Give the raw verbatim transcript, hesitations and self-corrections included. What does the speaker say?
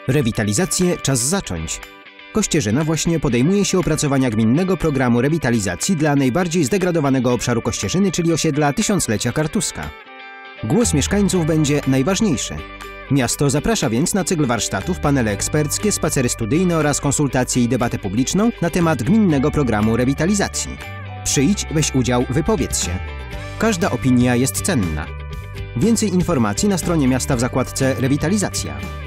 Rewitalizację czas zacząć. Kościerzyna właśnie podejmuje się opracowania gminnego programu rewitalizacji dla najbardziej zdegradowanego obszaru Kościerzyny, czyli osiedla Tysiąclecia Kartuska. Głos mieszkańców będzie najważniejszy. Miasto zaprasza więc na cykl warsztatów, panele eksperckie, spacery studyjne oraz konsultacje i debatę publiczną na temat gminnego programu rewitalizacji. Przyjdź, weź udział, wypowiedz się. Każda opinia jest cenna. Więcej informacji na stronie miasta w zakładce Rewitalizacja.